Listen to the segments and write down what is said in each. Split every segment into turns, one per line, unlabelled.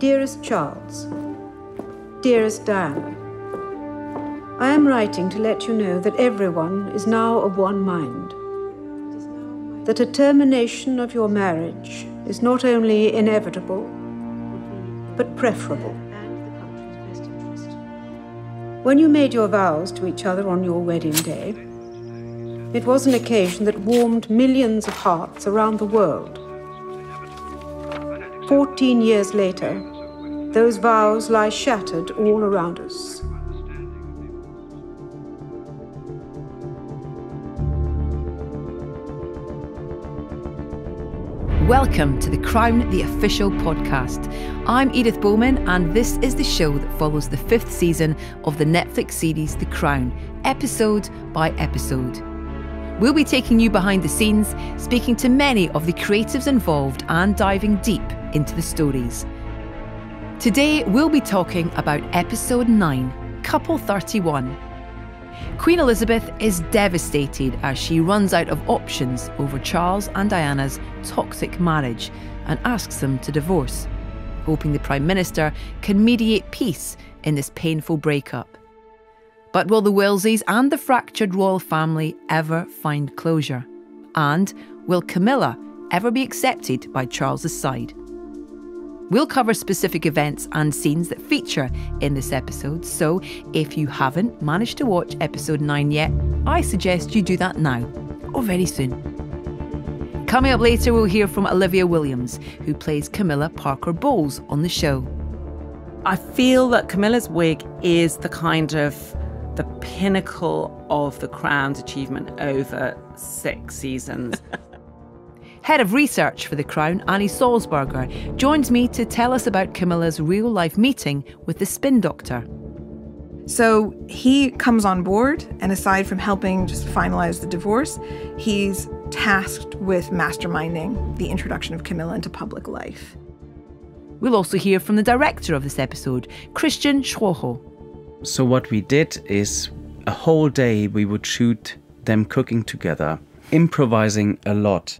Dearest Charles, dearest Diana, I am writing to let you know that everyone is now of one mind. That a termination of your marriage is not only inevitable, but preferable. When you made your vows to each other on your wedding day, it was an occasion that warmed millions of hearts around the world. 14 years later, those vows lie shattered all around us.
Welcome to The Crown, the official podcast. I'm Edith Bowman, and this is the show that follows the 5th season of the Netflix series The Crown, episode by episode. We'll be taking you behind the scenes, speaking to many of the creatives involved and diving deep into the stories. Today, we'll be talking about episode 9, Couple 31. Queen Elizabeth is devastated as she runs out of options over Charles and Diana's toxic marriage and asks them to divorce, hoping the Prime Minister can mediate peace in this painful breakup. But will the Wellesleys and the fractured royal family ever find closure? And will Camilla ever be accepted by Charles's side? We'll cover specific events and scenes that feature in this episode, so if you haven't managed to watch episode 9 yet, I suggest you do that now, or very soon. Coming up later, we'll hear from Olivia Williams, who plays Camilla Parker-Bowles on the show.
I feel that Camilla's wig is the kind of the pinnacle of the Crown's achievement over 6 seasons.
Head of Research for The Crown, Annie Sulzberger, joins me to tell us about Camilla's real-life meeting with the spin doctor.
So he comes on board, and aside from helping just finalize the divorce, he's tasked with masterminding the introduction of Camilla into public life.
We'll also hear from the director of this episode, Christian Schwochow.
So what we did is a whole day we would shoot them cooking together, improvising a lot.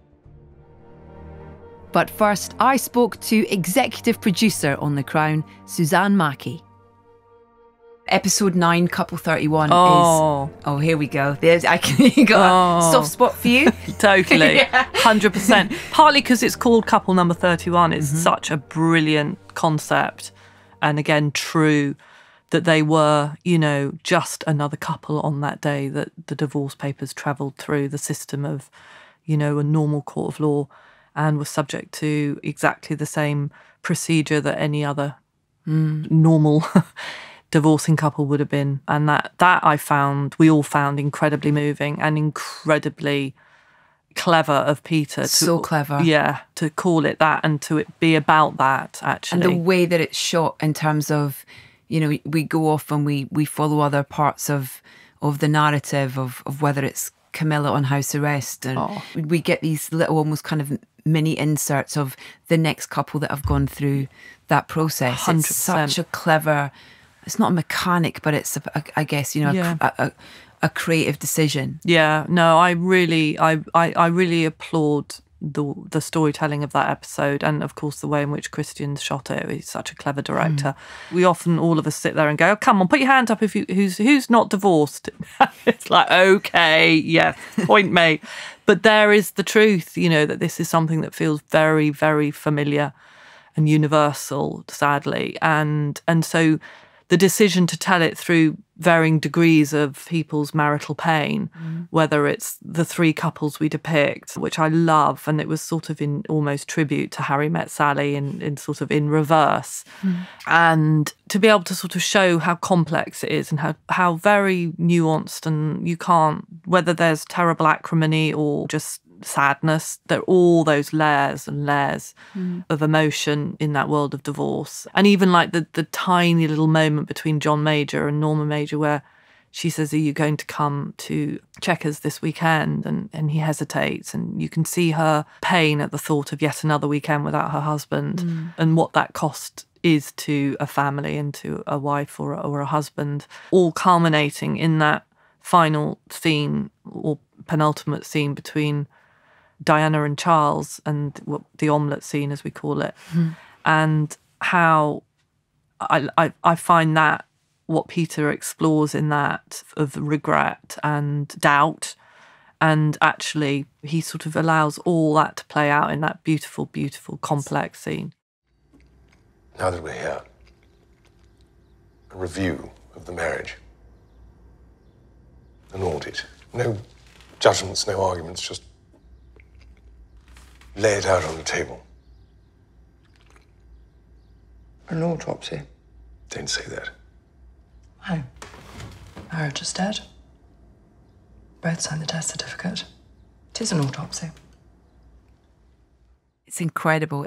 But first, I spoke to executive producer on The Crown, Suzanne Mackie. Episode 9, Couple 31 is... Oh, here we go. You got a soft spot for you?
Totally. 100%. Partly because it's called Couple Number 31. It's such a brilliant concept. And again, true that they were, just another couple on that day that the divorce papers travelled through the system of, a normal court of law, and was subject to exactly the same procedure that any other normal divorcing couple would have been. And that we all found incredibly moving and incredibly clever of Peter.
So clever.
Yeah, to call it that and to it be about that, actually.
And the way that it's shot in terms of, we go off and we follow other parts of the narrative of whether it's Camilla on house arrest, and we get these little almost kind of mini inserts of the next couple that have gone through that process.
100%.
It's such a clever, it's not a mechanic, but it's I guess a creative decision.
Yeah, no, I really applaud the storytelling of that episode, and of course the way in which Christian's shot it. He's such a clever director. We often, all of us, sit there and go, oh, come on, put your hand up if who's not divorced. It's like, okay, yes, point made. But there is the truth, that this is something that feels very, very familiar and universal, sadly. And so the decision to tell it through varying degrees of people's marital pain, whether it's the 3 couples we depict, which I love, and it was sort of in almost tribute to Harry Met Sally in sort of in reverse, and to be able to sort of show how complex it is and how very nuanced, and you can't, whether there's terrible acrimony or just sadness, there are all those layers and layers of emotion in that world of divorce. And even like the tiny little moment between John Major and Norma Major where she says, are you going to come to Chequers this weekend? And he hesitates, and you can see her pain at the thought of yet another weekend without her husband and what that cost is to a family and to a wife or a husband, all culminating in that final scene or penultimate scene between Diana and Charles, and the omelette scene, as we call it. And how I find that what Peter explores in that of regret and doubt, and actually he sort of allows all that to play out in that beautiful, beautiful, complex scene.
Now that we're here, a review of the marriage. An audit. No judgments, no arguments, just lay it out on the table.
An autopsy?
Don't say that.
Why? Marriage is dead. Both signed the death certificate. It is an autopsy.
It's incredible.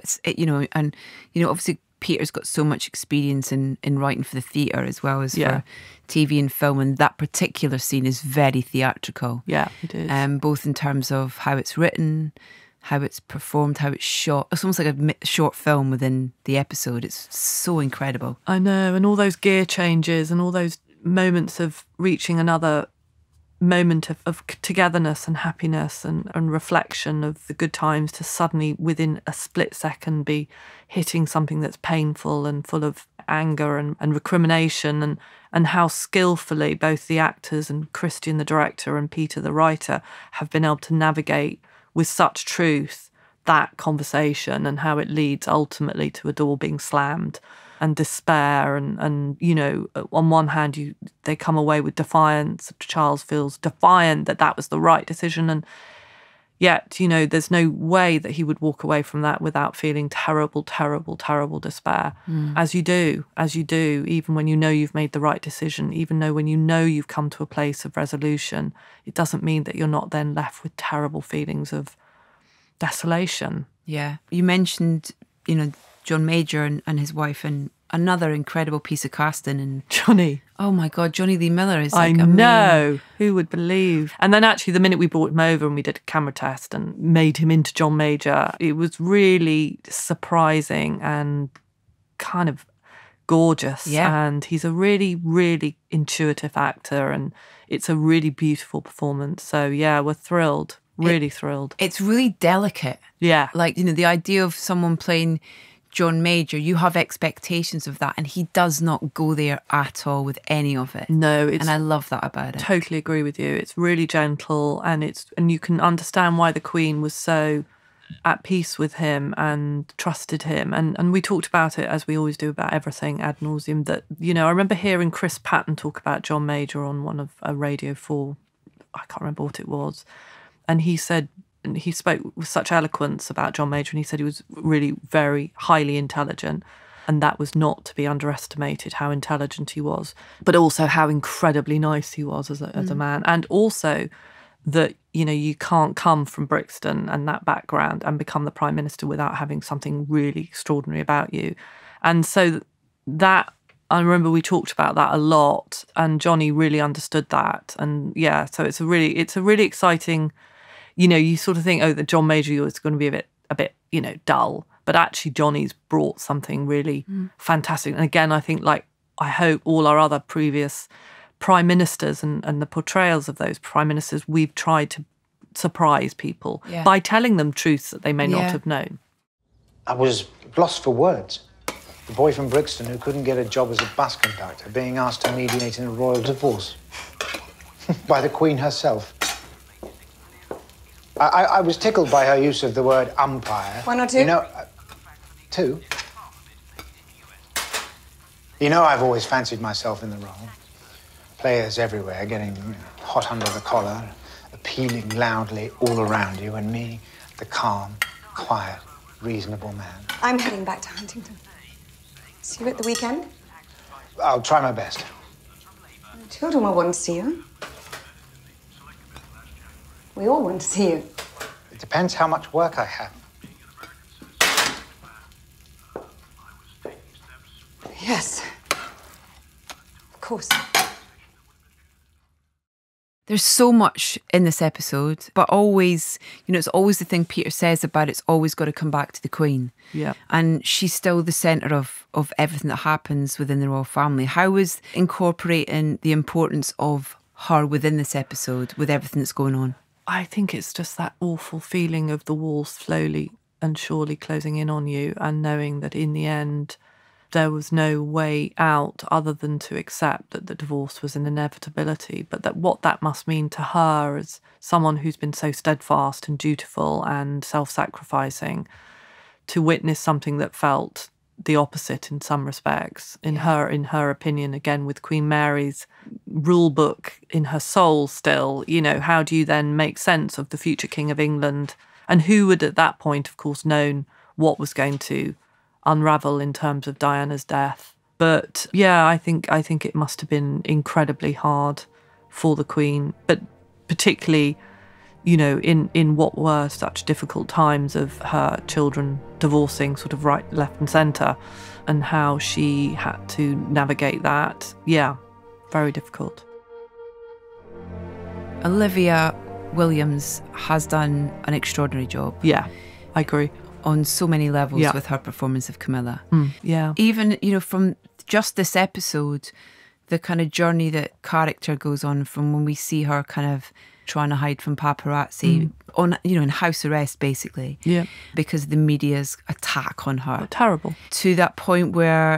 Obviously Peter's got so much experience in writing for the theatre as well as for TV and film, and that particular scene is very theatrical.
Yeah, it is.
Both in terms of how it's written, how it's performed, how it's shot. It's almost like a short film within the episode. It's so incredible.
I know, and all those gear changes and all those moments of reaching another moment of togetherness and happiness and and of the good times to suddenly within a split second be hitting something that's painful and full of anger and recrimination, and how skillfully both the actors and Christian the director and Peter the writer have been able to navigate with such truth that conversation, and how it leads ultimately to a door being slammed and despair, and you know, on one hand they come away with defiance. Charles feels defiant that was the right decision, and yet, you know, there's no way that he would walk away from that without feeling terrible, terrible, terrible despair. As you do, even when you know you've made the right decision, even though when you know you've come to a place of resolution, it doesn't mean that you're not then left with terrible feelings of desolation.
Yeah. You mentioned, you know, John Major and his wife, and another incredible piece of casting. And
Johnny.
Oh my God, Johnny Lee Miller is
like, I know. Who would believe? And then actually the minute we brought him over and we did a camera test and made him into John Major, it was really surprising and kind of gorgeous.
Yeah.
And he's a really, really intuitive actor, and it's a really beautiful performance. So yeah, we're thrilled. Really thrilled.
It's really delicate.
Yeah.
Like, you know, the idea of someone playing John Major, you have expectations of that, and he does not go there at all with any of it.
No,
and I love that about it.
Totally agree with you. It's really gentle, and you can understand why the Queen was so at peace with him and trusted him. And we talked about it, as we always do, about everything ad nauseum. That, you know, I remember hearing Chris Patton talk about John Major on one of Radio 4. I can't remember what it was. And he said, and he spoke with such eloquence about John Major, and he said he was really very highly intelligent, and that was not to be underestimated, how intelligent he was, but also how incredibly nice he was as a man. And also that, you know, you can't come from Brixton and that background and become the Prime Minister without having something really extraordinary about you. And so that, I remember we talked about that a lot, and Johnny really understood that. And yeah, so it's a really exciting. You know, you sort of think, oh, the John Major is going to be a bit, you know, dull. But actually, Johnny's brought something really fantastic. And again, I think, like, I hope all our other previous prime ministers and the portrayals of those prime ministers, we've tried to surprise people by telling them truths that they may not have known.
I was lost for words. The boy from Brixton who couldn't get a job as a bus conductor being asked to mediate in a royal divorce by the Queen herself. I was tickled by her use of the word umpire.
One or two?
You know, two. You know, I've always fancied myself in the role. Players everywhere getting hot under the collar, appealing loudly all around you, and me, the calm, quiet, reasonable man.
I'm heading back to Huntington. See you at the weekend?
I'll try my best.
The children will want to see you. We all want to see you.
It depends how much work I have.
Yes. Of course.
There's so much in this episode, but always, you know, it's always the thing Peter says about it's always got to come back to the Queen.
Yeah.
And she's still the centre of everything that happens within the royal family. How is incorporating the importance of her within this episode with everything that's going on?
I think it's just that awful feeling of the walls slowly and surely closing in on you, and knowing that in the end there was no way out other than to accept that the divorce was an inevitability, but that what that must mean to her as someone who's been so steadfast and dutiful and self-sacrificing, to witness something that felt the opposite in some respects, in her opinion, again, with Queen Mary's rule book in her soul still, you know, how do you then make sense of the future King of England? And who would at that point, of course, known what was going to unravel in terms of Diana's death. But yeah, I think it must have been incredibly hard for the Queen, but particularly, you know, in what were such difficult times of her children divorcing sort of right, left and centre, and how she had to navigate that. Yeah, very difficult.
Olivia Williams has done an extraordinary job.
Yeah, I agree.
On so many levels with her performance of Camilla.
Yeah.
Even, you know, from just this episode, the kind of journey that character goes on from when we see her kind of trying to hide from paparazzi on, you know, in house arrest basically.
Yeah.
Because of the media's attack on her.
Terrible.
To that point where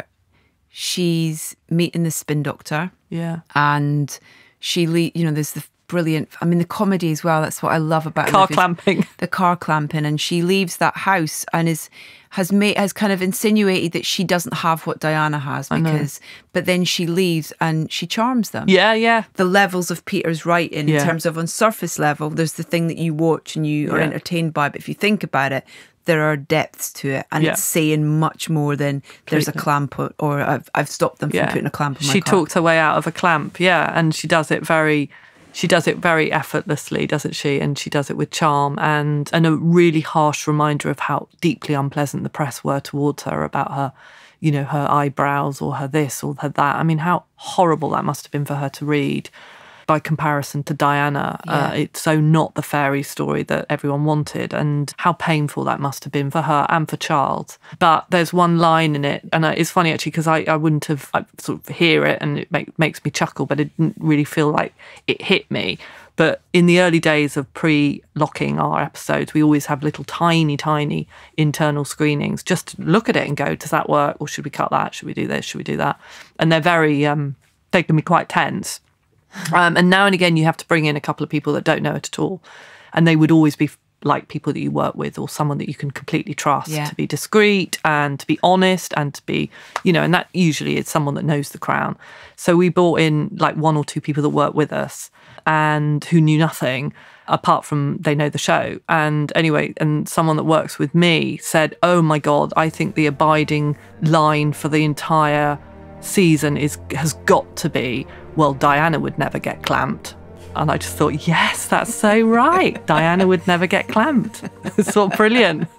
she's meeting the spin doctor.
Yeah.
And she, you know, there's the brilliant, I mean, the comedy as well. That's what I love about
car clamping.
The car clamping, and she leaves that house and has kind of insinuated that she doesn't have what Diana has because, but then she leaves and she charms them.
Yeah, yeah.
The levels of Peter's writing in terms of on surface level, there's the thing that you watch and you are entertained by, but if you think about it, there are depths to it, and it's saying much more than there's a clamp or I've stopped them from putting a clamp on my car.
She talked her way out of a clamp, and she does it very effortlessly, doesn't she? And she does it with charm and a really harsh reminder of how deeply unpleasant the press were towards her about her, you know, her eyebrows or her this or her that. I mean, how horrible that must have been for her to read by comparison to Diana. It's so not the fairy story that everyone wanted, and how painful that must have been for her and for Charles. But there's one line in it, and it's funny actually, because I wouldn't have, I sort of hear it and it makes me chuckle, but it didn't really feel like it hit me. But in the early days of pre-locking our episodes, we always have little tiny internal screenings just to look at it and go, does that work? Or should we cut that? Should we do this? Should we do that? And they're very, they can be quite tense. And now and again, you have to bring in a couple of people that don't know it at all. And they would always be like people that you work with or someone that you can completely trust to be discreet and to be honest and to be, you know, and that usually is someone that knows the Crown. So we brought in like one or two people that work with us and who knew nothing apart from they know the show. And anyway, and someone that works with me said, oh my God, I think the abiding line for the entire season has got to be, well, Diana would never get clamped. And I just thought, yes, that's so right. Diana would never get clamped. It's so brilliant.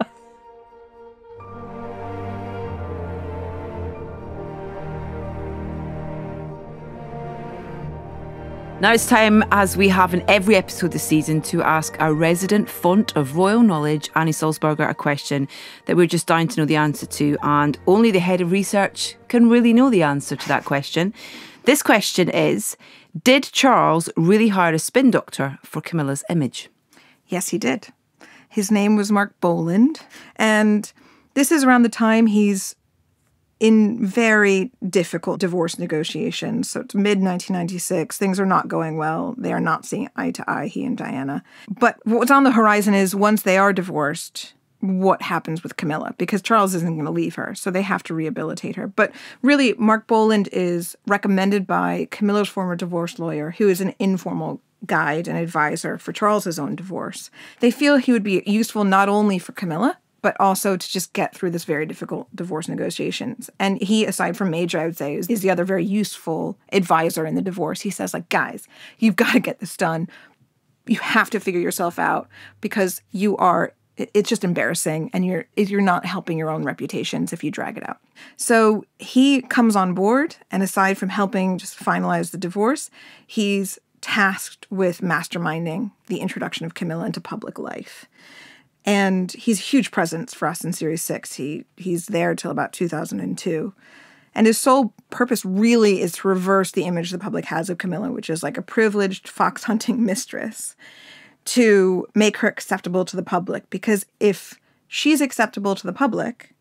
Now it's time, as we have in every episode this season, to ask our resident font of royal knowledge, Annie Sulzberger, a question that we're just dying to know the answer to, and only the head of research can really know the answer to that question. This question is, did Charles really hire a spin doctor for Camilla's image?
Yes, he did. His name was Mark Bolland, and this is around the time he's in very difficult divorce negotiations. So it's mid-1996. Things are not going well. They are not seeing eye to eye, he and Diana. But what's on the horizon is once they are divorced, what happens with Camilla? Because Charles isn't going to leave her, so they have to rehabilitate her. But really, Mark Bolland is recommended by Camilla's former divorce lawyer, who is an informal guide and advisor for Charles's own divorce. They feel he would be useful not only for Camilla, but also to just get through this very difficult divorce negotiations. And he, aside from Major, I would say, is the other very useful advisor in the divorce. He says, like, guys, you've got to get this done. You have to figure yourself out because it's just embarrassing and you're not helping your own reputations if you drag it out. So he comes on board, and aside from helping just finalize the divorce, he's tasked with masterminding the introduction of Camilla into public life. And he's a huge presence for us in Series 6. He's there till about 2002. And his sole purpose really is to reverse the image the public has of Camilla, which is like a privileged fox-hunting mistress, to make her acceptable to the public. Because if she's acceptable to the public,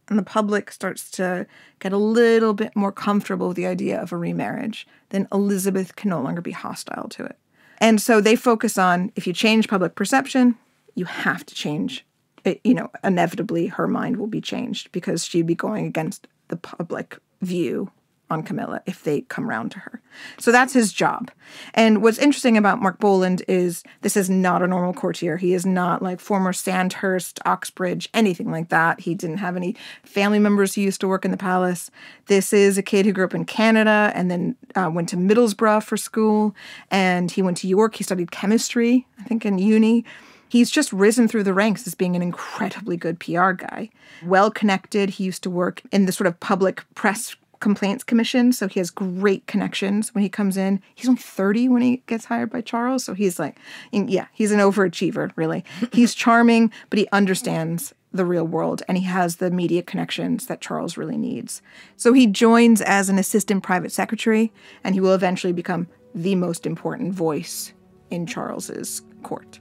and the public starts to get a little bit more comfortable with the idea of a remarriage, then Elizabeth can no longer be hostile to it. And so they focus on, if you change public perception, you have to change it, inevitably her mind will be changed because she'd be going against the public view on Camilla if they come round to her. So that's his job. And what's interesting about Mark Bolland is this is not a normal courtier. He is not like former Sandhurst, Oxbridge, anything like that. He didn't have any family members who used to work in the palace. This is a kid who grew up in Canada and then went to Middlesbrough for school. And he went to York. He studied chemistry, I think, in uni. He's just risen through the ranks as being an incredibly good PR guy. Well-connected. He used to work in the sort of public press complaints commission, so he has great connections when he comes in. He's only 30 when he gets hired by Charles, so he's like, he's an overachiever, really. He's charming, but he understands the real world, and he has the media connections that Charles really needs. So he joins as an assistant private secretary, and he will eventually become the most important voice in Charles's court.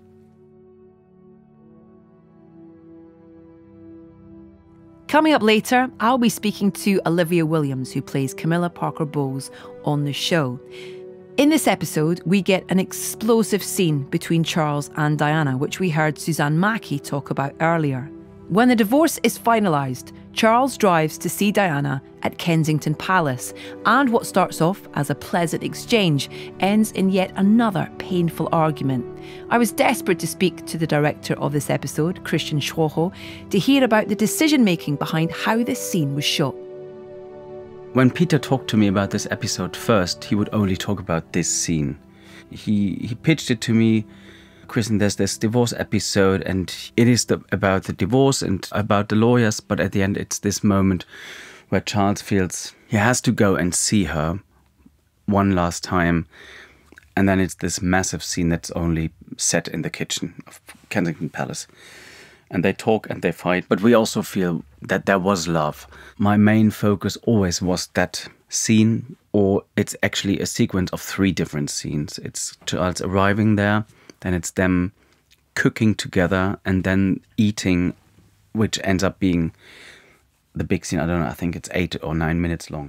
Coming up later, I'll be speaking to Olivia Williams, who plays Camilla Parker-Bowles on the show. In this episode, we get an explosive scene between Charles and Diana, which we heard Suzanne Mackie talk about earlier. When the divorce is finalised, Charles drives to see Diana at Kensington Palace, and what starts off as a pleasant exchange ends in yet another painful argument. I was desperate to speak to the director of this episode, Christian Schwochow, to hear about the decision-making behind how this scene was shot.
When Peter talked to me about this episode first, he would only talk about this scene. He pitched it to me, Christian, there's this divorce episode and it is about the divorce and about the lawyers, but at the end it's this moment where Charles feels he has to go and see her one last time. And then it's this massive scene that's only set in the kitchen of Kensington Palace. And they talk and they fight, but we also feel that there was love. My main focus always was that scene, or it's actually a sequence of 3 different scenes. It's Charles arriving there, then it's them cooking together and then eating, which ends up being the big scene. I don't know, I think it's 8 or 9 minutes long.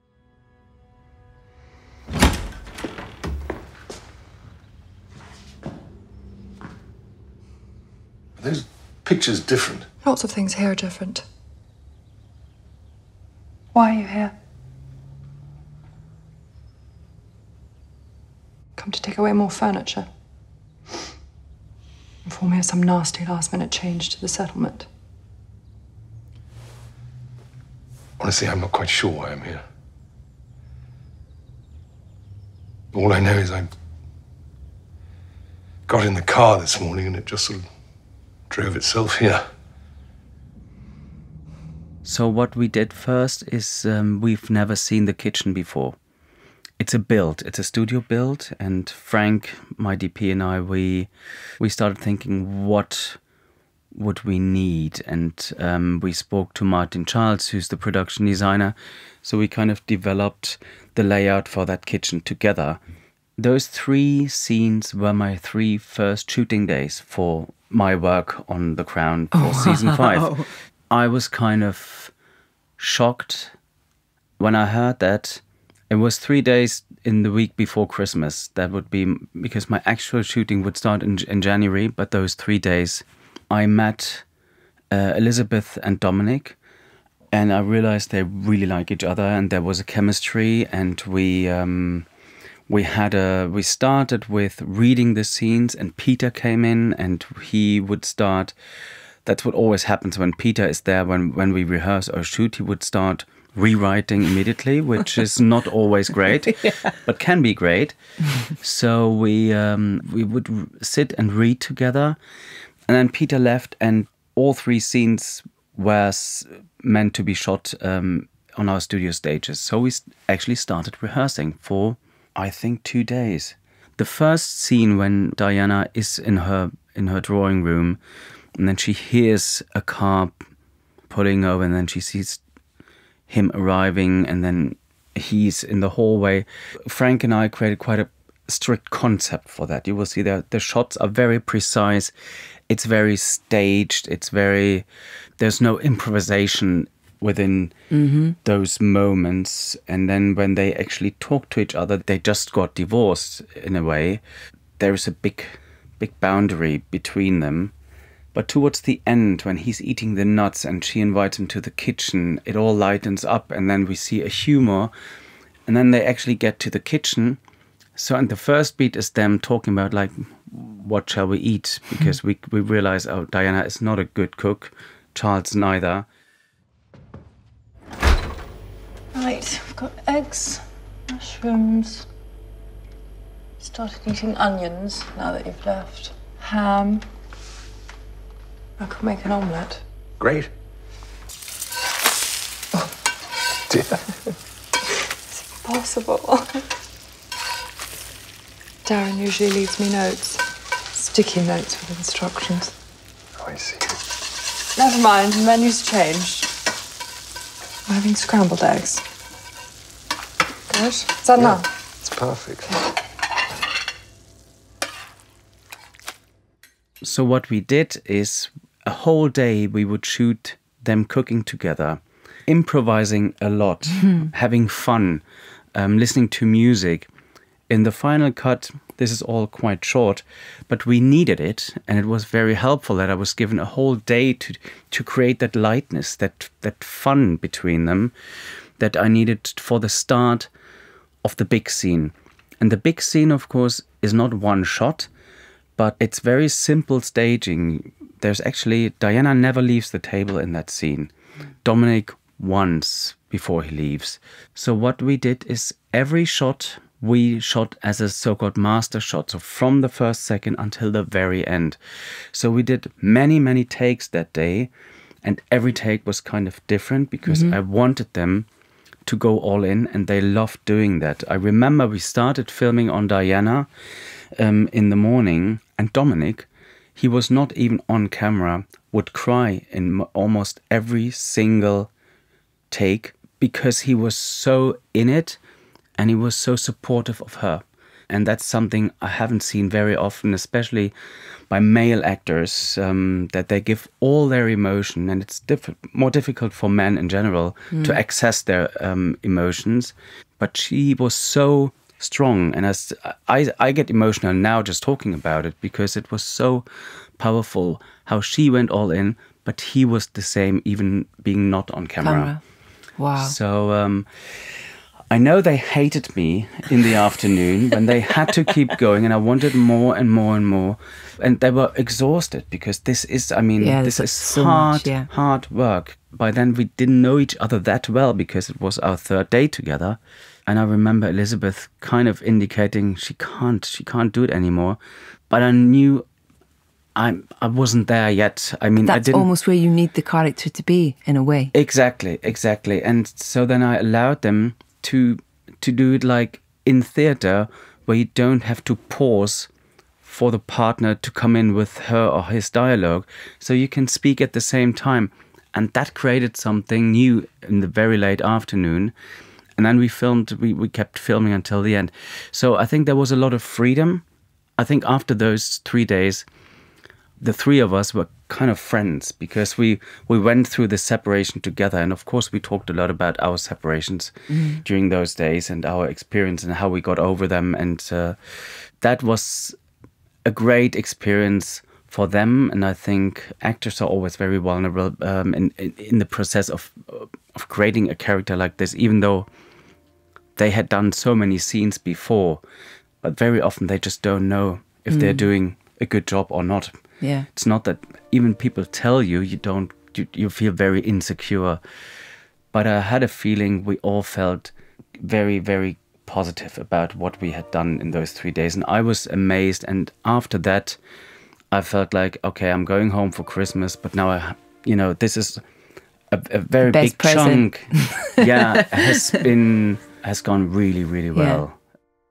Are those pictures different?
Lots of things here are different. Why are you here? Come to take away more furniture. Inform me of some nasty last-minute change to the settlement.
Honestly, I'm not quite sure why I'm here. All I know is I got in the car this morning and it just sort of drove itself here.
So what we did first is we've never seen the kitchen before. It's a build, it's a studio build, and Frank, my DP, and I, we started thinking what would we need, and we spoke to Martin Charles, who's the production designer, so we kind of developed the layout for that kitchen together. Those 3 scenes were my 3 first shooting days for my work on The Crown for season 5. I was kind of shocked when I heard that. It was 3 days in the week before Christmas. That would be because my actual shooting would start in January, but those 3 days I met Elizabeth and Dominic, and I realized they really like each other and there was a chemistry, and we started with reading the scenes, and Peter came in and he would start. That's what always happens when Peter is there, when we rehearse or shoot, he would start rewriting immediately, which is not always great, but can be great. So we would sit and read together, and then Peter left, and all 3 scenes were meant to be shot on our studio stages. So we actually started rehearsing for, I think, 2 days. The first scene when Diana is in her drawing room, and then she hears a car pulling over, and then she sees him arriving, and then he's in the hallway. Frank and I created quite a strict concept for that. You will see that the shots are very precise. It's very staged. There's no improvisation within those moments. And then when they actually talk to each other, they just got divorced in a way. There is a big boundary between them. But towards the end, when he's eating the nuts and she invites him to the kitchen, it all lightens up, and then we see a humor. And then they actually get to the kitchen. So, and the first beat is them talking about, like, what shall we eat? Because we realize, oh, Diana is not a good cook. Charles neither.
Right, I've got eggs, mushrooms. Started eating onions now that you've left. Ham. I could make an omelette.
Great. Oh, dear.
It's impossible. Darren usually leaves me notes. Sticky notes with instructions.
Oh, I see.
Never mind, the menu's changed. I'm having scrambled eggs. Good? Is that enough?
It's perfect.
So what we did is a whole day we would shoot them cooking together, improvising a lot, having fun, listening to music. In the final cut, this is all quite short, but we needed it, and it was very helpful that I was given a whole day to create that lightness, that fun between them that I needed for the start of the big scene. And the big scene, of course, is not one shot, but it's very simple staging. There's actually, Diana never leaves the table in that scene. Dominic once before he leaves. So what we did is every shot we shot as a so-called master shot, so from the first second until the very end. So we did many takes that day, and every take was kind of different because I wanted them to go all in, and they loved doing that. I remember we started filming on Diana in the morning, and Dominic, he was not even on camera, would cry in almost every single take because he was so in it. And he was so supportive of her. And that's something I haven't seen very often, especially by male actors, that they give all their emotion. And it's more difficult for men in general to access their emotions. But she was so strong. And as I get emotional now just talking about it, because it was so powerful how she went all in, but he was the same, even being not on camera.
Wow.
So I know they hated me in the afternoon when they had to keep going, and I wanted more and more and more. And they were exhausted because this is, this is so hard work. By then we didn't know each other that well because it was our third day together. And I remember Elizabeth kind of indicating she can't do it anymore. But I knew I wasn't there yet.
That's almost where you need the character to be, in a way.
Exactly. And so then I allowed them to do it like in theatre, where you don't have to pause for the partner to come in with her or his dialogue, so you can speak at the same time. And that created something new in the very late afternoon. And then we kept filming until the end. So I think there was a lot of freedom. I think after those 3 days, the three of us were kind of friends because we went through the separation together. And of course, we talked a lot about our separations during those days and our experience and how we got over them. And that was a great experience for them. And I think actors are always very vulnerable in the process of creating a character like this, even though they had done so many scenes before. But very often they just don't know if they're doing a good job or not.
Yeah,
it's not that even people tell you, you feel very insecure. But I had a feeling we all felt very, very positive about what we had done in those 3 days. And I was amazed. And after that, I felt like, okay, I'm going home for Christmas. But now, this is a very big chunk. Yeah, has gone really, really well.
Yeah.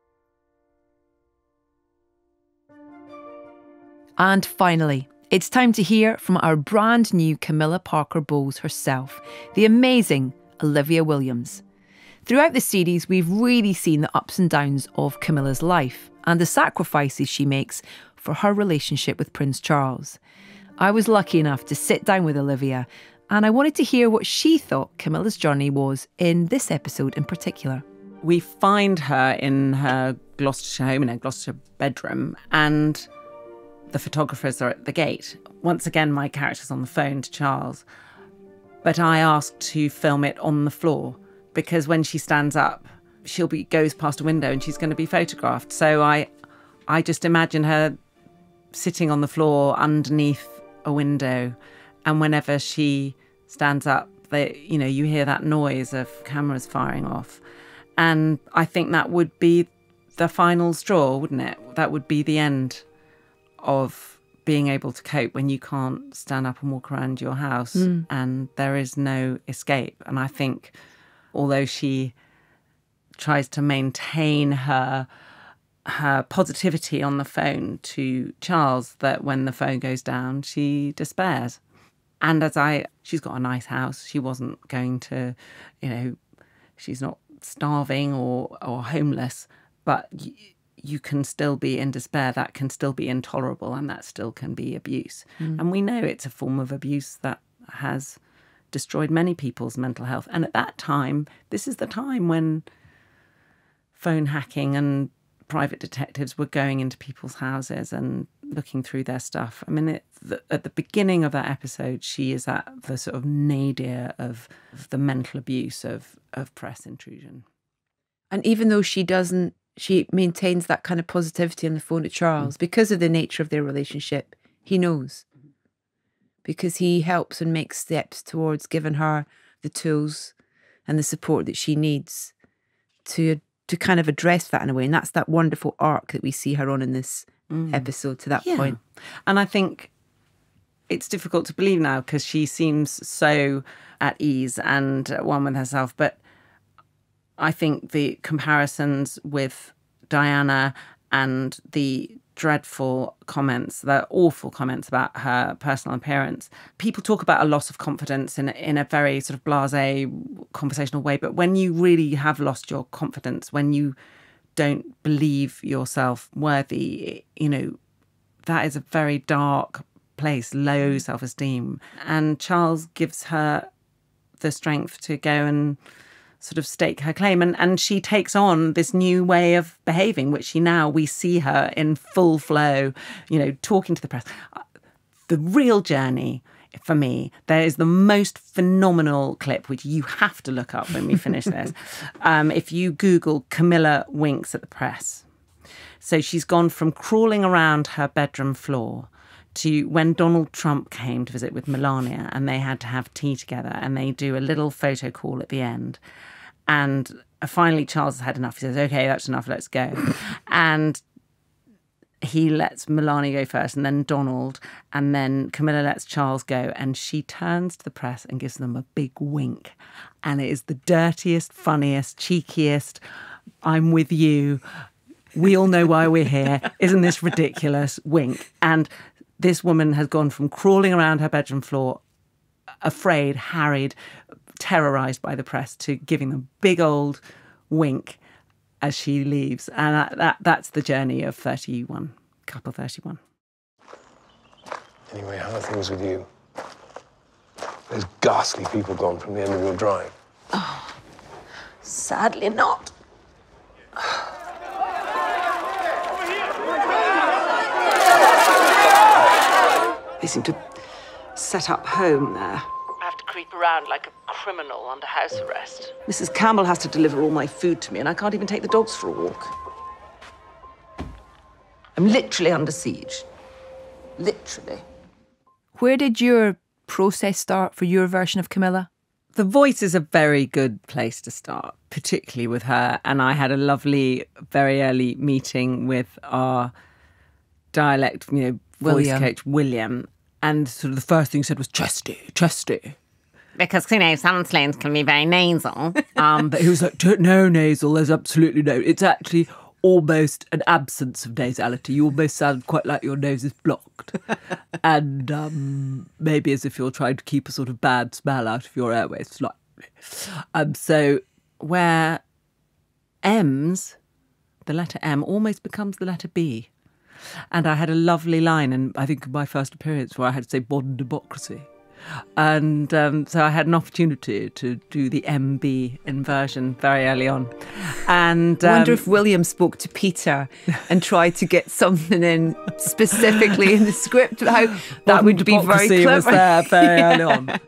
And finally, it's time to hear from our brand new Camilla Parker-Bowles herself, the amazing Olivia Williams. Throughout the series, we've really seen the ups and downs of Camilla's life and the sacrifices she makes for her relationship with Prince Charles. I was lucky enough to sit down with Olivia and I wanted to hear what she thought Camilla's journey was in this episode in particular.
We find her in her Gloucestershire home, in her Gloucestershire bedroom, and the photographers are at the gate. Once again, my character's on the phone to Charles, but I asked to film it on the floor because when she stands up, goes past a window and she's going to be photographed. So I just imagine her sitting on the floor underneath a window, and whenever she stands up, you hear that noise of cameras firing off. And I think that would be the final straw, wouldn't it? That would be the end of being able to cope when you can't stand up and walk around your house and there is no escape. And I think although she tries to maintain her positivity on the phone to Charles, that when the phone goes down, she despairs. And she's got a nice house. She wasn't going to, she's not starving or homeless, but you can still be in despair. That can still be intolerable, and that still can be abuse. And we know it's a form of abuse that has destroyed many people's mental health. And at that time, this is the time when phone hacking and private detectives were going into people's houses and looking through their stuff. I mean, at the beginning of that episode, she is at the sort of nadir of the mental abuse of press intrusion.
And even though she maintains that kind of positivity on the phone to Charles, because of the nature of their relationship, he knows. Because he helps and makes steps towards giving her the tools and the support that she needs to kind of address that in a way. And that's that wonderful arc that we see her on in this episode to that point.
And I think it's difficult to believe now because she seems so at ease and at one with herself. But I think the comparisons with Diana and the dreadful comments, the awful comments about her personal appearance. People talk about a loss of confidence in a very sort of blasé conversational way, but when you really have lost your confidence, when you don't believe yourself worthy, that is a very dark place, low self-esteem. And Charles gives her the strength to go and sort of stake her claim. And she takes on this new way of behaving, which we see her in full flow, talking to the press. The real journey for me, there is the most phenomenal clip, which you have to look up when we finish this. If you Google Camilla winks at the press. So she's gone from crawling around her bedroom floor to when Donald Trump came to visit with Melania and they had to have tea together and they do a little photo call at the end. And finally, Charles has had enough. He says, okay, that's enough, let's go. And he lets Melania go first and then Donald, and then Camilla lets Charles go. And she turns to the press and gives them a big wink. And it is the dirtiest, funniest, cheekiest, I'm with you. We all know why we're here. Isn't this ridiculous? Wink. And this woman has gone from crawling around her bedroom floor, afraid, harried, terrorised by the press, to giving them a big old wink as she leaves. And that's the journey of couple 31.
Anyway, how are things with you? There's ghastly people gone from the end of your drive.
Oh, sadly not.
They seem to set up home there.
I have to creep around like a criminal under house arrest.
Mrs. Campbell has to deliver all my food to me, and I can't even take the dogs for a walk. I'm literally under siege. Literally.
Where did your process start for your version of Camilla?
The Voice is a very good place to start, particularly with her. And I had a lovely, very early meeting with our dialect, voice coach, William. And sort of the first thing he said was, trusty.
Because, some slangs can be very nasal.
But he was like, no nasal, there's absolutely no. It's actually almost an absence of nasality. You almost sound quite like your nose is blocked. And maybe as if you're trying to keep a sort of bad smell out of your airways slightly. So where M's, the letter M, almost becomes the letter B. And I had a lovely line, and I think my first appearance, where I had to say modern democracy. And so I had an opportunity to do the MB inversion very early on. And
I wonder if William spoke to Peter and tried to get something in specifically in the script. How that would be very clever.
Was there very early on.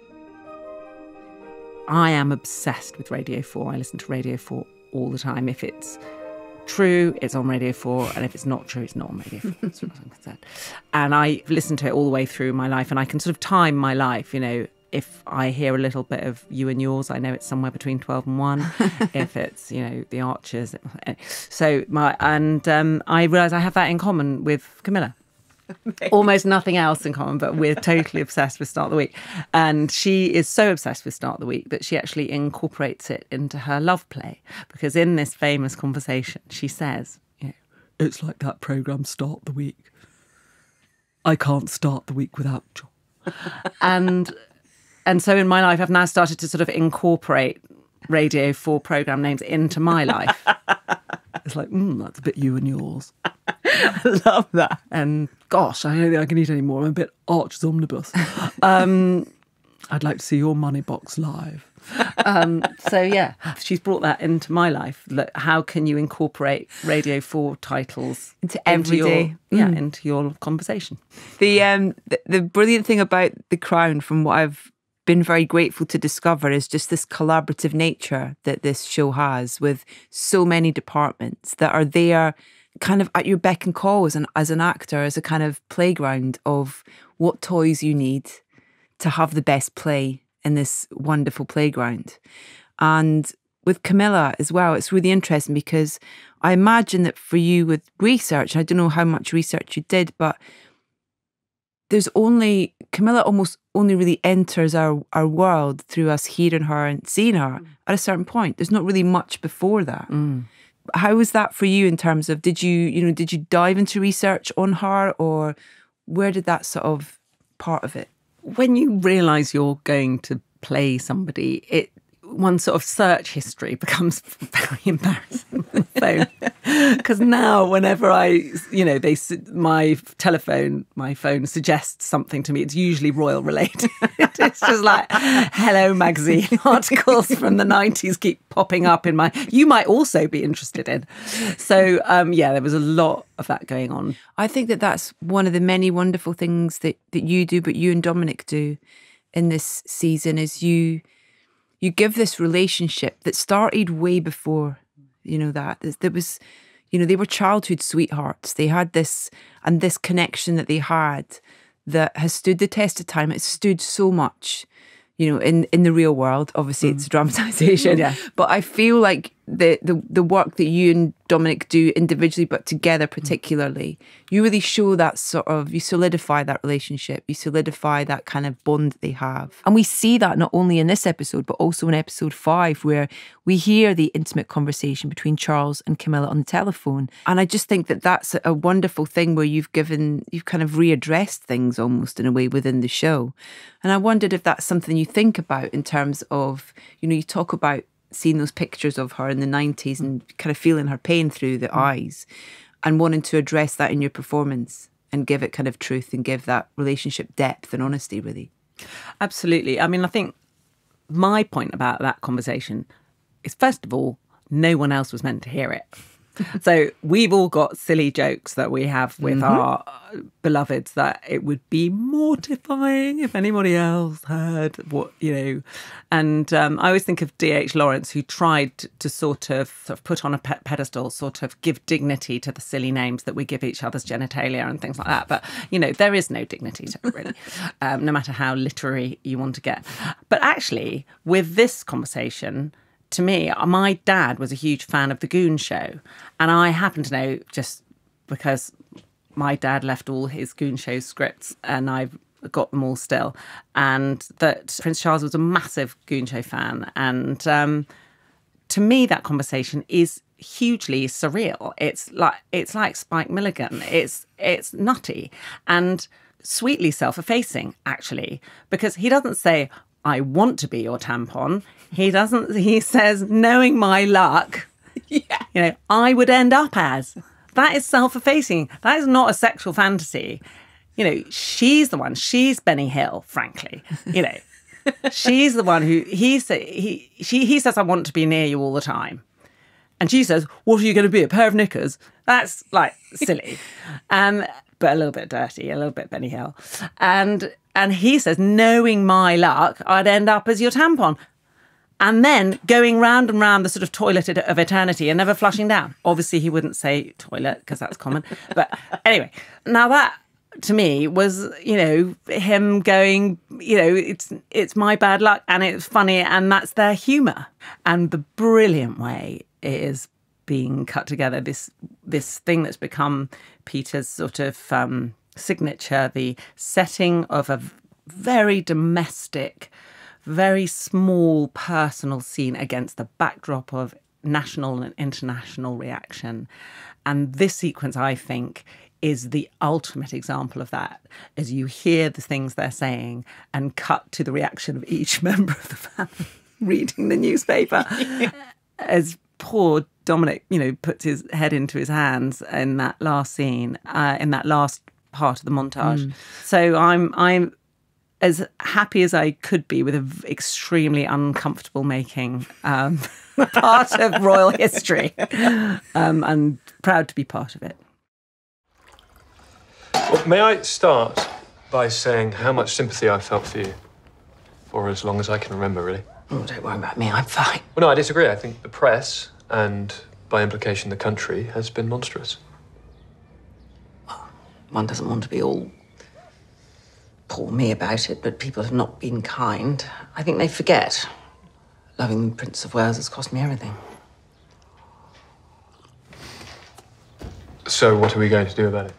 I am obsessed with Radio 4. I listen to Radio 4 all the time. If it's true, it's on Radio 4, and if it's not true, it's not on Radio 4, as far as I'm concerned. And I listen to it all the way through my life, and I can sort of time my life, you know. If I hear a little bit of You and Yours, I know it's somewhere between 12 and 1. If it's, you know, The Archers. So I realise I have that in common with Camilla. Almost nothing else in common, but we're totally obsessed with Start the Week. And she is so obsessed with Start the Week that she actually incorporates it into her love play. Because in this famous conversation, she says, you know, it's like that programme Start the Week. I can't start the week without you. And so in my life, I've now started to sort of incorporate Radio 4 programme names into my life. It's like, that's a bit You and Yours. I love that. And gosh, I don't think I can eat any more. I'm a bit Archer's Omnibus. I'd like to see your money box live. So yeah, she's brought that into my life. Look, how can you incorporate Radio 4 titles
into every day?
Into your conversation.
The brilliant thing about The Crown, from what I've been very grateful to discover, is just this collaborative nature that this show has, with so many departments that are there kind of at your beck and call as an actor, as a kind of playground of what toys you need to have the best play in this wonderful playground. And with Camilla as well, it's really interesting because I imagine that for you with research, I don't know how much research you did, but Camilla almost only really enters our world through us hearing her and seeing her at a certain point. There's not really much before that. How was that for you in terms of, did you dive into research on her, or where did that sort of part of it?
When you realise you're going to play somebody, one sort of search history becomes very embarrassing on the phone. Because now, whenever my phone suggests something to me, it's usually royal related. It's just like Hello magazine articles from the 90s keep popping up you might also be interested in. So, there was a lot of that going on.
I think that's one of the many wonderful things that you do, but you and Dominic do in this season, is you give this relationship that started way before, that was, they were childhood sweethearts. They had this connection that they had that has stood the test of time. It's stood so much, in the real world. Obviously, it's a dramatisation. Yeah. But I feel like the work that you and Dominic do individually, but together particularly, you really show that you solidify that relationship, you solidify that kind of bond that they have. And we see that not only in this episode, but also in episode 5, where we hear the intimate conversation between Charles and Camilla on the telephone. And I just think that that's a wonderful thing where you've kind of readdressed things almost in a way within the show. And I wondered if that's something you think about in terms of, you talk about seeing those pictures of her in the 90s and kind of feeling her pain through the eyes, and wanting to address that in your performance and give it kind of truth and give that relationship depth and honesty, really.
Absolutely. I mean, I think my point about that conversation is, first of all, no one else was meant to hear it. So we've all got silly jokes that we have with our beloveds that it would be mortifying if anybody else heard what, And I always think of D.H. Lawrence, who tried to sort of put on a pedestal, sort of give dignity to the silly names that we give each other's genitalia and things like that. But, there is no dignity to it, really, no matter how literary you want to get. But actually, with this conversation, to me, my dad was a huge fan of The Goon Show. And I happen to know, just because my dad left all his Goon Show scripts and I've got them all still, and that Prince Charles was a massive Goon Show fan. And to me, that conversation is hugely surreal. It's like Spike Milligan. It's nutty and sweetly self-effacing, actually, because he doesn't say, I want to be your tampon. He says, knowing my luck, I would end up as. That is self-effacing. That is not a sexual fantasy. You know, she's the one. She's Benny Hill, frankly. You know, she's the one who he says, I want to be near you all the time. And she says, what are you going to be, a pair of knickers? That's like silly. But a little bit dirty, a little bit Benny Hill. And he says, knowing my luck, I'd end up as your tampon. And then going round and round the sort of toilet of eternity and never flushing down. Obviously, he wouldn't say toilet because that's common. But anyway, now that to me was, you know, him going, you know, it's my bad luck and it's funny and that's their humour. And the brilliant way it is being cut together, this thing that's become Peter's sort of signature, the setting of a very domestic, very small personal scene against the backdrop of national and international reaction. And this sequence, I think, is the ultimate example of that, as you hear the things they're saying and cut to the reaction of each member of the family reading the newspaper. As poor Dominic, you know, puts his head into his hands in that last scene, in that last part of the montage. So I'm as happy as I could be with an extremely uncomfortable making part of royal history. I'm proud to be part of it.
Well, may I start by saying how much sympathy I felt for you for as long as I can remember, really?
Oh, don't worry about me, I'm fine.
Well, no, I disagree. I think the press, and by implication the country, has been monstrous.
One doesn't want to be all poor me about it, but people have not been kind. I think they forget. Loving the Prince of Wales has cost me everything.
So what are we going to do about it?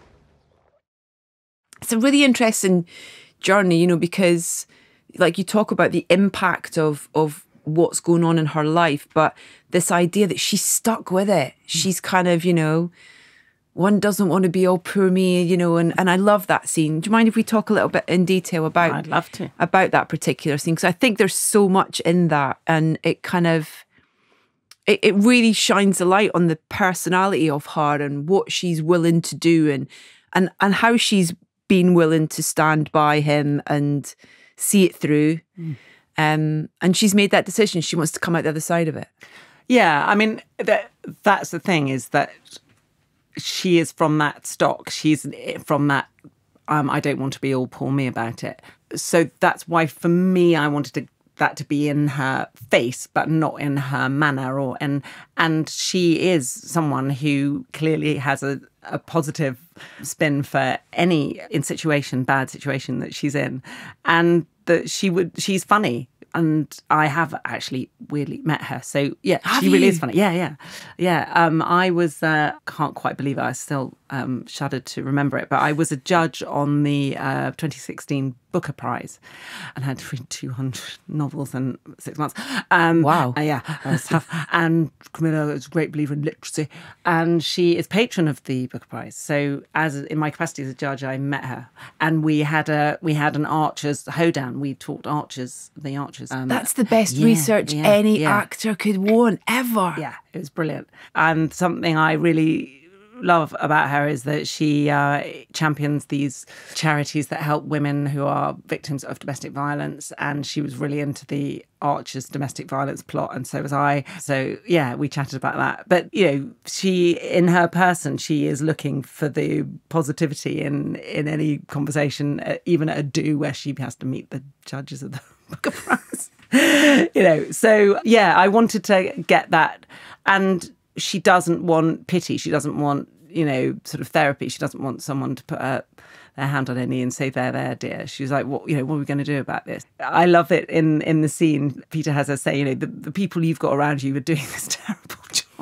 It's a really interesting journey, you know, because like you talk about the impact of what's going on in her life, but this idea that she's stuck with it. She's kind of, you know, one doesn't want to be all poor me, you know, and I love that scene. Do you mind if we talk a little bit in detail about
I'd love to.
About that particular scene? Because I think there's so much in that, and it kind of it really shines a light on the personality of her and what she's willing to do and how she's been willing to stand by him and see it through. And she's made that decision. She wants to come out the other side of it.
Yeah, I mean, that's the thing, is that she is from that stock. She's from that, I don't want to be all poor me about it. So that's why, for me, I wanted that to be in her face, but not in her manner. And she is someone who clearly has a positive spin for any bad situation that she's in, and that she's funny. And I have actually weirdly met her. So yeah, she really is funny. Yeah. I was, can't quite believe it. I still shuddered to remember it. But I was a judge on the 2016 Booker Prize and had to read 200 novels in 6 months.
Wow.
Yeah, that was tough. And Camilla is a great believer in literacy. And she is patron of the Booker Prize. So in my capacity as a judge, I met her. And we had an archers hoedown. We taught the archers.
That's the best research any actor could want ever.
Yeah, it was brilliant. And something I really love about her is that she champions these charities that help women who are victims of domestic violence, and she was really into the Archer's domestic violence plot, and so was I. So yeah, we chatted about that. But you know, she, in her person, she is looking for the positivity in any conversation, even at a do where she has to meet the judges of the Booker Prize. You know, so yeah, I wanted to get that. And she doesn't want pity. She doesn't want, you know, sort of therapy. She doesn't want someone to put their hand on her knee and say, there, dear. She's like, what are we going to do about this? I love it in the scene. Peter has her say, you know, the people you've got around you are doing this terrible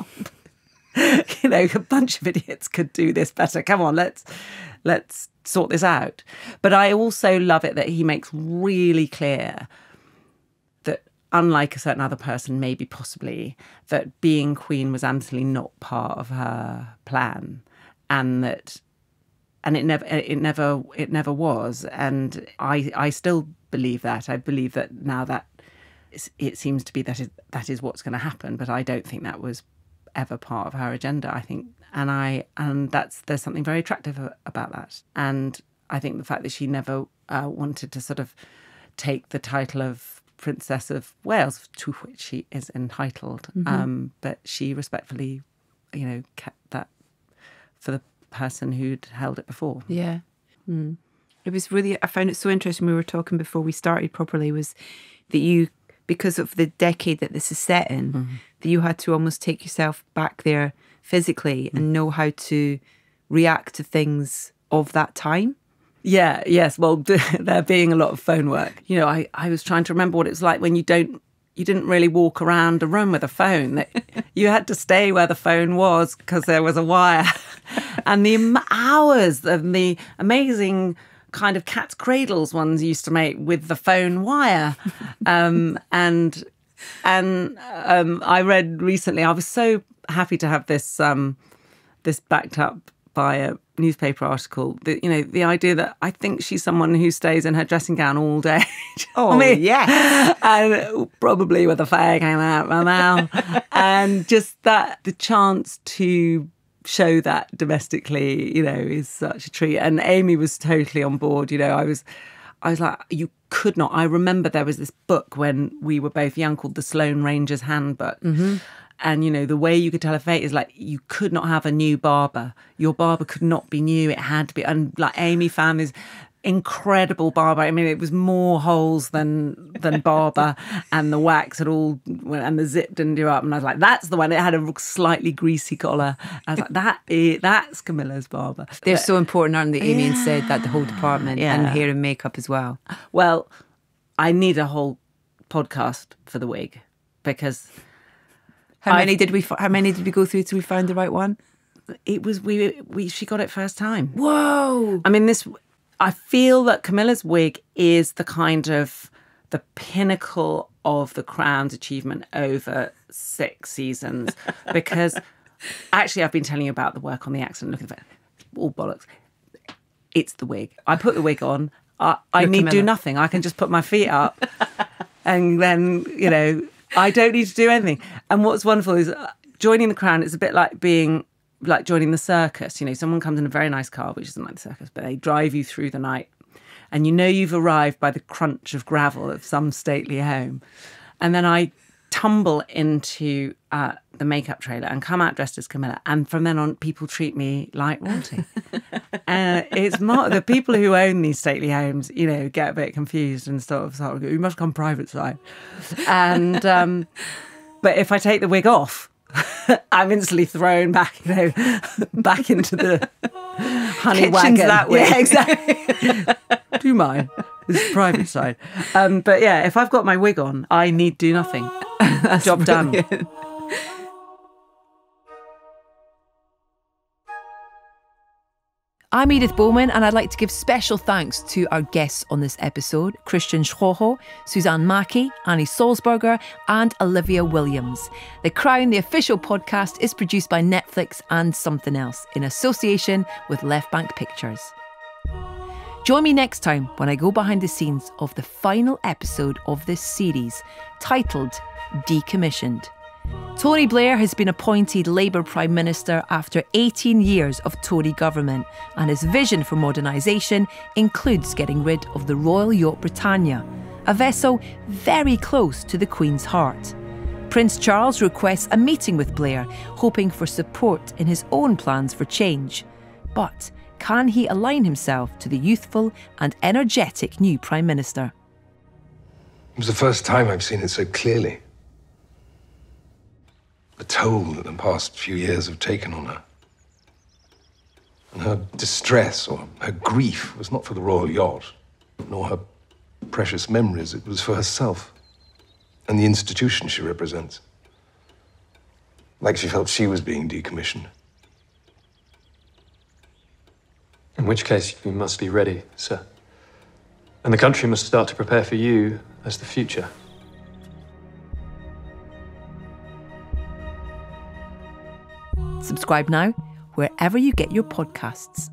job. You know, a bunch of idiots could do this better. Come on, let's sort this out. But I also love it that he makes really clear that, unlike a certain other person, maybe possibly, that being queen was absolutely not part of her plan, and it never was. And I still believe that. I believe that now that it seems to be that is what's going to happen. But I don't think that was ever part of her agenda. I think, and there's something very attractive about that. And I think the fact that she never wanted to sort of take the title of Princess of Wales, to which she is entitled, but she respectfully, kept that for the person who'd held it before.
Yeah. It was really, I found it so interesting. We were talking before we started properly, was that you, because of the decade that this is set in, that you had to almost take yourself back there physically and know how to react to things of that time.
Yeah, yes. Well, there being a lot of phone work. I was trying to remember what it was like when you didn't really walk around a room with a phone. You had to stay where the phone was because there was a wire. And the hours of the amazing kind of cat's cradles ones used to make with the phone wire. And I read recently, I was so happy to have this backed up by a newspaper article, the idea that I think she's someone who stays in her dressing gown all day.
Oh, yeah.
And probably with a fag hanging out my mouth. And just that, the chance to show that domestically, is such a treat. And Amy was totally on board. I was like, you could not. I remember there was this book when we were both young called The Sloane Ranger's Handbook. And, the way you could tell a fate is like, you could not have a new barber. Your barber could not be new. It had to be. And like Amy found this incredible barber. I mean, it was more holes than barber, and the wax had all, and the zip didn't do up. And I was like, that's the one. It had a slightly greasy collar. I was like, that's Camilla's barber.
They're so important, aren't they, Amy and Sid, that the whole department, and hair and makeup as well.
Well, I need a whole podcast for the wig, because...
How many did we go through till we found the right one?
It was she got it first time.
Whoa!
I mean, I feel that Camilla's wig is the kind of the pinnacle of the Crown's achievement over 6 seasons, because actually I've been telling you about the work on the accident. Look at it, all bollocks. It's the wig. I put the wig on. I need to do nothing. I can just put my feet up, and then I don't need to do anything. And what's wonderful is joining the Crown is a bit like joining the circus. Someone comes in a very nice car, which isn't like the circus, but they drive you through the night. And you've arrived by the crunch of gravel of some stately home. And then I tumble into the makeup trailer and come out dressed as Camilla. And from then on, people treat me like royalty. It's the people who own these stately homes, get a bit confused and start you must come private side. And but if I take the wig off, I'm instantly thrown back, back into the honey
Kitchen's
wagon.
That way.
Yeah, exactly. Do you mind? It's private side. But yeah, if I've got my wig on, I need do nothing. Job
brilliant.
Done.
I'm Edith Bowman, and I'd like to give special thanks to our guests on this episode: Christian Schwochow, Suzanne Mackie, Annie Sulzberger and Olivia Williams. The Crown, the official podcast, is produced by Netflix and Something Else in association with Left Bank Pictures. Join me next time when I go behind the scenes of the final episode of this series, titled Decommissioned. Tony Blair has been appointed Labour Prime Minister after 18 years of Tory government, and his vision for modernisation includes getting rid of the Royal Yacht Britannia, a vessel very close to the Queen's heart. Prince Charles requests a meeting with Blair, hoping for support in his own plans for change. But can he align himself to the youthful and energetic new Prime Minister?
It was the first time I've seen it so clearly. The toll that the past few years have taken on her. And her distress or her grief was not for the royal yacht, nor her precious memories. It was for herself and the institution she represents. Like she felt she was being decommissioned.
In which case, you must be ready, sir. And the country must start to prepare for you as the future.
Subscribe now, wherever you get your podcasts.